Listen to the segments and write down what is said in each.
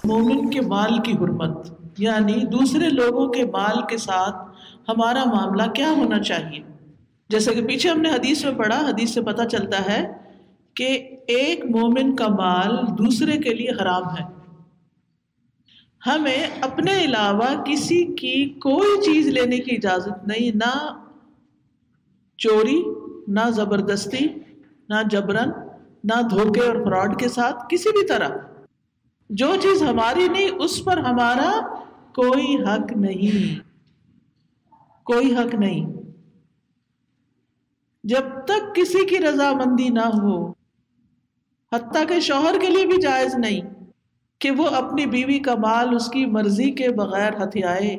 مومن کے مال کی حرمت، یعنی دوسرے لوگوں کے مال کے ساتھ ہمارا معاملہ کیا ہونا چاہیے. جیسے کہ پیچھے ہم نے حدیث میں پڑھا، حدیث سے پتہ چلتا ہے کہ ایک مومن کا مال دوسرے کے لیے حرام ہے. ہمیں اپنے علاوہ کسی کی کوئی چیز لینے کی اجازت نہیں، نہ چوری، نہ زبردستی، نہ جبرن، نہ دھوکے اور فراڈ کے ساتھ، کسی بھی طرح. جو چیز ہماری نہیں اس پر ہمارا کوئی حق نہیں، کوئی حق نہیں. جب تک کسی کی رضامندی نہ ہو، حتیٰ کہ شوہر کے لیے بھی جائز نہیں کہ وہ اپنی بیوی کا مال اس کی مرضی کے بغیر ہتھیائے،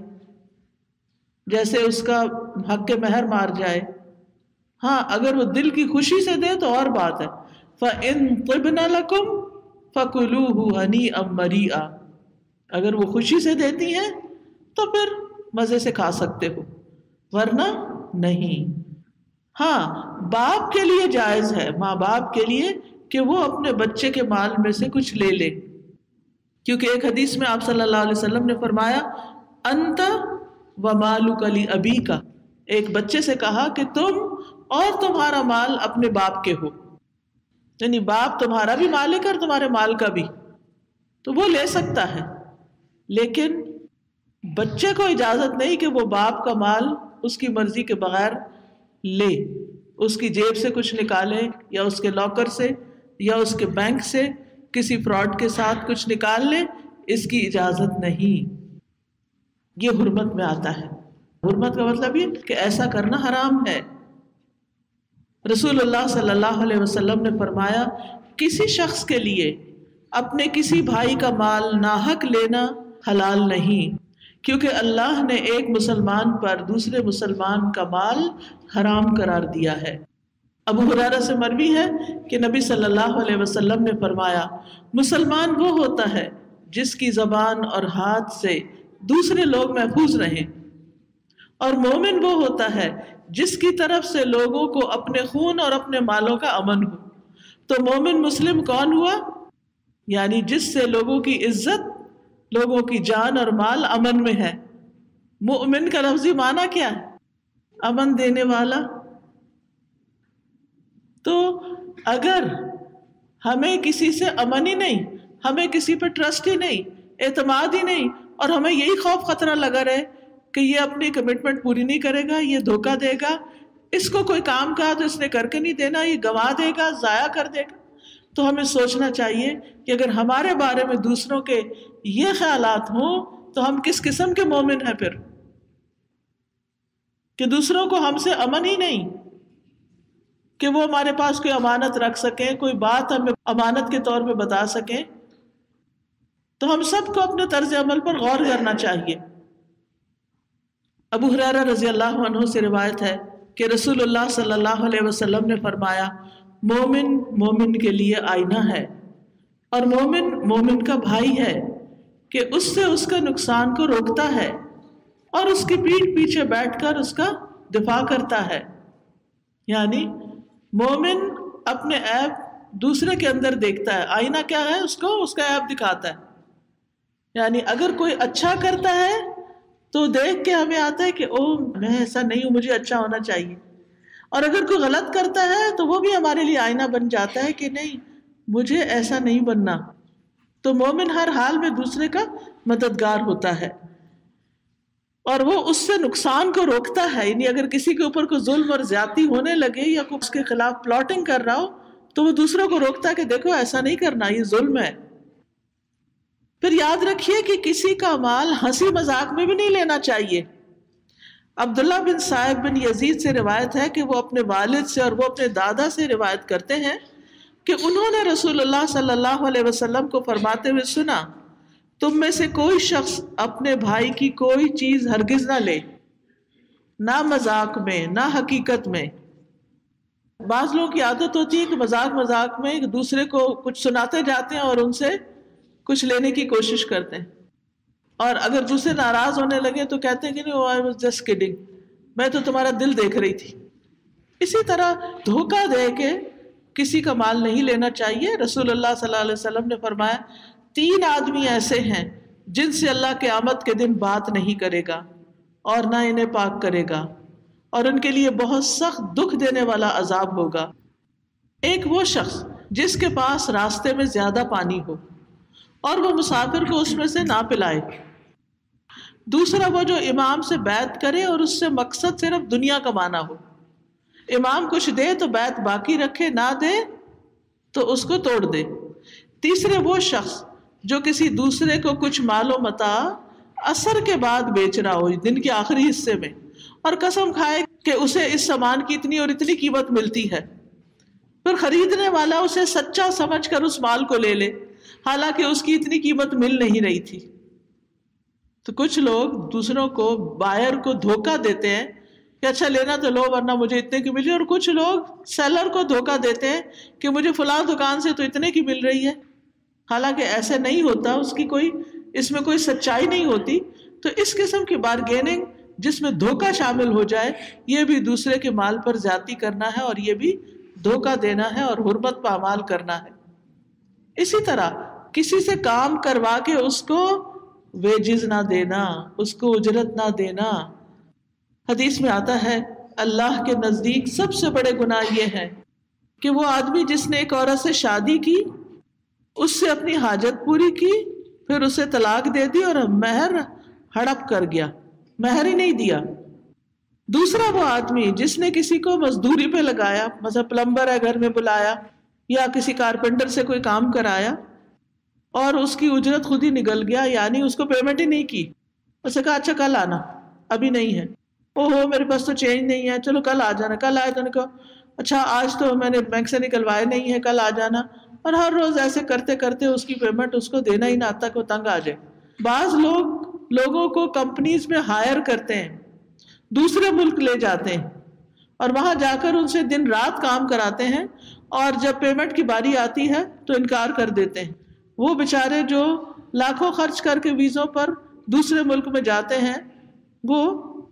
جیسے اس کا حق کے مہر مار جائے. ہاں اگر وہ دل کی خوشی سے دے تو اور بات ہے. فَإِن طِبْنَ لَكُمْ فَكُلُوهُ هَنِيئًا مَرِيئًا، اگر وہ خوشی سے دیتی ہیں تو پھر مزے سے کھا سکتے ہو، ورنہ نہیں. ہاں باپ کے لیے جائز ہے، ماں باپ کے لیے، کہ وہ اپنے بچے کے مال میں سے کچھ لے لے، کیونکہ ایک حدیث میں آپ صلی اللہ علیہ وسلم نے فرمایا انت ومالک لابیک، ایک بچے سے کہا کہ تم اور تمہارا مال اپنے باپ کے ہو، یعنی باپ تمہارا بھی مالک ہے اور تمہارے مال کا بھی، تو وہ لے سکتا ہے. لیکن بچے کو اجازت نہیں کہ وہ باپ کا مال اس کی مرضی کے بغیر لے، اس کی جیب سے کچھ نکالے یا اس کے لاکر سے یا اس کے بینک سے کسی فراڈ کے ساتھ کچھ نکال لے، اس کی اجازت نہیں. یہ حرمت میں آتا ہے. حرمت کا مطلب یہ کہ ایسا کرنا حرام ہے. رسول اللہ صلی اللہ علیہ وسلم نے فرمایا کسی شخص کے لیے اپنے کسی بھائی کا مال ناحق لینا حلال نہیں، کیونکہ اللہ نے ایک مسلمان پر دوسرے مسلمان کا مال حرام قرار دیا ہے. ابو ہریرہ سے مروی ہے کہ نبی صلی اللہ علیہ وسلم نے فرمایا مسلمان وہ ہوتا ہے جس کی زبان اور ہاتھ سے دوسرے لوگ محفوظ رہیں، اور مومن وہ ہوتا ہے جس کی طرف سے لوگوں کو اپنے خون اور اپنے مالوں کا امن ہو. تو مومن مسلم کون ہوا؟ یعنی جس سے لوگوں کی عزت، لوگوں کی جان اور مال امن میں ہے. مومن کا لفظی معنی کیا ہے؟ امن دینے والا. تو اگر ہمیں کسی سے امن ہی نہیں، ہمیں کسی پہ ٹرسٹ ہی نہیں، اعتماد ہی نہیں، اور ہمیں یہی خوف خطرہ لگا رہے کہ یہ اپنی کمٹمنٹ پوری نہیں کرے گا، یہ دھوکہ دے گا، اس کو کوئی کام کہا تو اس نے کر کے نہیں دینا، یہ گنوا دے گا، ضائع کر دے گا، تو ہمیں سوچنا چاہیے کہ اگر ہمارے بارے میں دوسروں کے یہ خیالات ہوں تو ہم کس قسم کے مومن ہیں پھر، کہ دوسروں کو ہم سے امن ہی نہیں کہ وہ ہمارے پاس کوئی امانت رکھ سکیں، کوئی بات ہمیں امانت کے طور پہ بتا سکیں. تو ہم سب کو اپنے طرز عمل پر غور کرنا چاہیے. ابو ہریرہ رضی اللہ عنہ سے روایت ہے کہ رسول اللہ صلی اللہ علیہ وسلم نے فرمایا مومن مومن کے لیے آئینہ ہے، اور مومن مومن کا بھائی ہے کہ اس سے اس کا نقصان کو روکتا ہے اور اس کی پیٹھ پیچھے بیٹھ کر اس کا دفاع کرتا ہے. یعنی مومن اپنے عیب دوسرے کے اندر دیکھتا ہے. آئینہ کیا ہے؟ اس کو اس کا عیب دکھاتا ہے. یعنی اگر کوئی اچھا کرتا ہے تو دیکھ کے ہمیں آتا ہے کہ او میں ایسا نہیں ہوں، مجھے اچھا ہونا چاہیے. اور اگر کوئی غلط کرتا ہے تو وہ بھی ہمارے لیے آئینہ بن جاتا ہے کہ نہیں، مجھے ایسا نہیں بننا. تو مومن ہر حال میں دوسرے کا مددگار ہوتا ہے اور وہ اس سے نقصان کو روکتا ہے. یعنی اگر کسی کے اوپر کوئی ظلم اور زیادتی ہونے لگے یا کوئی اس کے خلاف پلاٹنگ کر رہا ہو تو وہ دوسروں کو روکتا ہے کہ دیکھو ایسا نہیں کرنا، یہ ظلم ہے. پھر یاد رکھیے کہ کسی کا مال ہنسی مذاق میں بھی نہیں لینا چاہیے. عبداللہ بن صائب بن یزید سے روایت ہے کہ وہ اپنے والد سے اور وہ اپنے دادا سے روایت کرتے ہیں کہ انہوں نے رسول اللہ صلی اللہ علیہ وسلم کو فرماتے ہوئے سنا تم میں سے کوئی شخص اپنے بھائی کی کوئی چیز ہرگز نہ لے، نہ مذاق میں نہ حقیقت میں. بعض لوگوں کی عادت ہوتی ہے کہ مذاق مذاق میں ایک دوسرے کو کچھ سناتے جاتے ہیں اور ان سے کچھ لینے کی کوشش کرتے ہیں، اور اگر دوسرے ناراض ہونے لگے تو کہتے ہیں کہ نہیں I was just kidding، میں تو تمہارا دل دیکھ رہی تھی. اسی طرح دھوکہ دے کے کسی کا مال نہیں لینا چاہیے. رسول اللہ صلی اللہ علیہ وسلم نے فرمایا 3 آدمی ایسے ہیں جن سے اللہ قیامت کے دن بات نہیں کرے گا اور نہ انہیں پاک کرے گا، اور ان کے لیے بہت سخت دکھ دینے والا عذاب ہوگا۔ ایک وہ شخص جس کے پاس راستے میں زیادہ پانی ہو اور وہ مسافر کو اس میں سے نہ پلائے۔ دوسرا وہ جو امام سے بیعت کرے اور اس سے مقصد صرف دنیا کمانا ہو، امام کچھ دے تو بیعت باقی رکھے، نہ دے تو اس کو توڑ دے۔ تیسرے وہ شخص جو کسی دوسرے کو کچھ مال و متاع عصر کے بعد بیچ رہا ہو، دن کے آخری حصے میں، اور قسم کھائے کہ اسے اس سامان کی اتنی اور اتنی قیمت ملتی ہے، پھر خریدنے والا اسے سچا سمجھ کر اس مال کو لے لے حالانکہ اس کی اتنی قیمت مل نہیں رہی تھی۔ تو کچھ لوگ دوسروں کو، بائر کو دھوکہ دیتے ہیں کہ اچھا لینا تو لو ورنہ مجھے اتنے کی ملی، اور کچھ لوگ سیلر کو دھوکہ دیتے ہیں کہ مجھے فلاں دکان سے تو اتنے کی مل رہی ہے، حالانکہ ایسے نہیں ہوتا، اس کی کوئی اس میں کوئی سچائی نہیں ہوتی۔ تو اس قسم کی بارگیننگ جس میں دھوکہ شامل ہو جائے، یہ بھی دوسرے کے مال پر زیادتی کرنا ہے، اور یہ بھی دھوکہ دینا ہے اور حرمت پامال کرنا ہے۔ اسی طرح کسی سے کام کروا کے اس کو ویجز نہ دینا، اس کو اجرت نہ دینا۔ حدیث میں آتا ہے اللہ کے نزدیک سب سے بڑے گناہ یہ ہے کہ وہ آدمی جس نے ایک عورت سے شادی کی، اس سے اپنی حاجت پوری کی، پھر اسے طلاق دے دی اور مہر ہڑپ کر گیا، مہر ہی نہیں دیا۔ دوسرا وہ آدمی جس نے کسی کو مزدوری پہ لگایا، مثلا پلمبر ہے گھر میں بلایا یا کسی کارپینٹر سے کوئی کام کرایا اور اس کی اجرت خود ہی نکل گیا، یعنی اس کو پیمنٹ ہی نہیں کی، اسے کہا اچھا کل آنا، ابھی نہیں ہے، اوہو میرے پاس تو چینج نہیں ہے، چلو کل آ جانا، کل آئے تو نے کہا اچھا آج تو میں نے بینک سے نکلوائے نہیں ہے، کل آ جانا، اور ہر روز ایسے کرتے کرتے اس کی پیمنٹ اس کو دینا ہی نہ آتا کہ وہ تنگ آ جائے۔ بعض لوگوں کو کمپنیز میں ہائر کرتے ہیں، دوسرے ملک لے جاتے ہیں اور وہاں جا کر ان سے دن رات کام کراتے ہیں، اور جب پیمنٹ کی باری آتی ہے تو انکار کر دیتے ہیں۔ وہ بیچارے جو لاکھوں خرچ کر کے ویزوں پر دوسرے ملک میں جاتے ہیں، وہ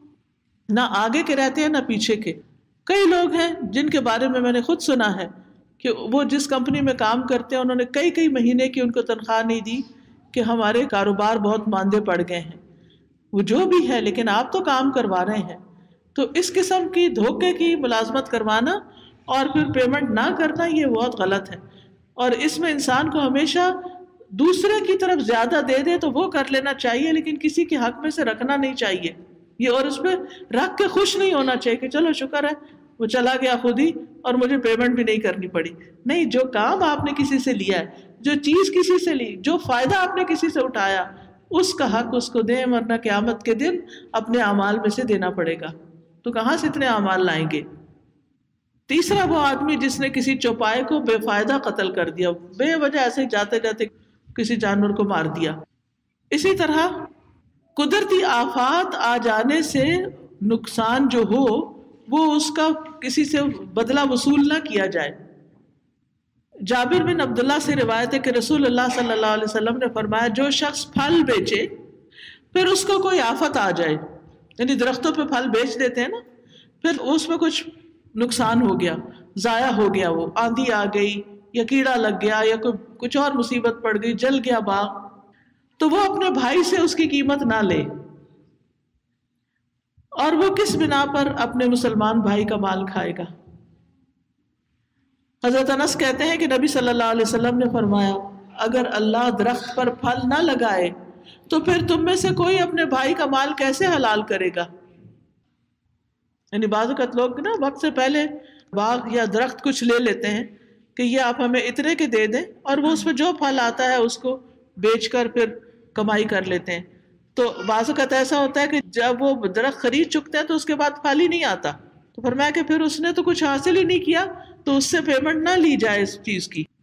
نہ آگے کے رہتے ہیں نہ پیچھے کے۔ کئی لوگ ہیں جن کے بارے میں نے خود سنا ہے کہ وہ جس کمپنی میں کام کرتے ہیں انہوں نے کئی مہینے کی ان کو تنخواہ نہیں دی کہ ہمارے کاروبار بہت ماندے پڑ گئے ہیں۔ وہ جو بھی ہے لیکن آپ تو کام کروا رہے ہیں۔ تو اس قسم کی دھوکے کی ملازمت کروانا اور پھر پیمنٹ نہ کرنا، یہ بہت غلط ہے، اور اس میں انسان کو ہمیشہ دوسرے کی طرف زیادہ دے دے تو وہ کر لینا چاہیے، لیکن کسی کے حق میں سے رکھنا نہیں چاہیے یہ، اور اس پہ رکھ کے خوش نہیں ہونا چاہیے کہ چلو شکر ہے وہ چلا گیا خود ہی اور مجھے پیمنٹ بھی نہیں کرنی پڑی۔ نہیں، جو کام آپ نے کسی سے لیا ہے، جو چیز کسی سے لی، جو فائدہ آپ نے کسی سے اٹھایا، اس کا حق اس کو دیں، ورنہ قیامت کے دن اپنے اعمال میں سے دینا پڑے گا۔ تو کہاں سے اتنے اعمال لائیں گے؟ تیسرا وہ آدمی جس نے کسی چوپائے کو بے فائدہ قتل کر دیا، بے وجہ ایسے ہی جاتے جاتے کسی جانور کو مار دیا۔ اسی طرح قدرتی آفات آ جانے سے نقصان جو ہو وہ اس کا کسی سے بدلہ وصول نہ کیا جائے۔ جابر بن عبداللہ سے روایت ہے کہ رسول اللہ صلی اللہ علیہ وسلم نے فرمایا جو شخص پھل بیچے پھر اس کو کوئی آفت آ جائے، یعنی درختوں پہ پھل بیچ دیتے ہیں نا، پھر اس میں کچھ نقصان ہو گیا، ضائع ہو گیا، وہ آندھی آ گئی یا کیڑا لگ گیا یا کچھ اور مصیبت پڑ گئی، جل گیا باغ، تو وہ اپنے بھائی سے اس کی قیمت نہ لے، اور وہ کس بنا پر اپنے مسلمان بھائی کا مال کھائے گا؟ حضرت انس کہتے ہیں کہ نبی صلی اللہ علیہ وسلم نے فرمایا اگر اللہ درخت پر پھل نہ لگائے تو پھر تم میں سے کوئی اپنے بھائی کا مال کیسے حلال کرے گا؟ یعنی بعض اوقات لوگ نا وقت سے پہلے باغ یا درخت کچھ لے لیتے ہیں کہ یہ آپ ہمیں اتنے کے دے دیں، اور وہ اس میں جو پھل آتا ہے اس کو بیچ کر پھر کمائی کر لیتے ہیں۔ تو بعض اوقات ایسا ہوتا ہے کہ جب وہ درخت خرید چکتے ہیں تو اس کے بعد پھل ہی نہیں آتا، تو فرمایا کہ پھر اس نے تو کچھ حاصل ہی نہیں کیا، تو اس سے پیمنٹ نہ لی جائے اس چیز کی۔